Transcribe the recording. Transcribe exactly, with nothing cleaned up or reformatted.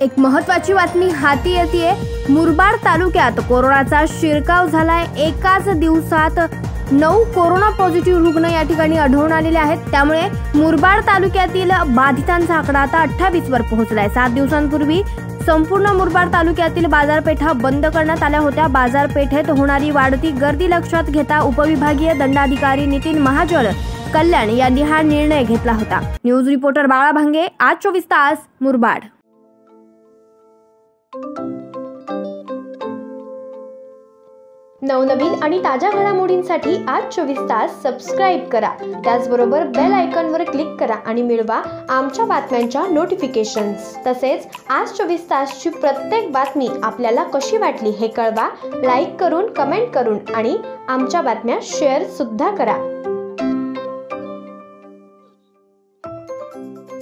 एक महत्त्वाची बातमी हाती येते। मुरबाड तालुक्यात कोरोनाचा शिरकाव झालाय। एकाच दिवसात नऊ कोरोना पॉझिटिव्ह रुग्ण या ठिकाणी आढळून आलेले आहेत। त्यामुळे मुरबाड तालुक्यातील बाधितांचा आकडा आता अठ्ठावीस वर पोहोचलाय। सात दिवसांपूर्वी संपूर्ण मुरबाड तालुक्यातील बाजारपेठा बंद करण्यात आल्या होत्या। बाजारपेठेत होणारी वाढती गर्दी लक्षात घेता उपविभागीय दंडाधिकारी नितीन महाजन कल्याण यांनी हा निर्णय घेतला होता। न्यूज रिपोर्टर बाळा भांगे, आज चोवीस तास मुरबाड। नवनवीन आणि ताज्या घडामोडींसाठी आज चोवीस तास सबस्क्राइब करा। त्याचबरोबर बेल आयकॉनवर क्लिक करा आणि मिळवा आमच्या बातम्यांच्या नोटिफिकेशन्स। तसेच आज चोवीस तासची प्रत्येक बातमी आपल्याला कशी वाटली हे कळवा, लाईक करून, कमेंट करून आणि आमच्या बातम्या शेअर सुद्धा करा।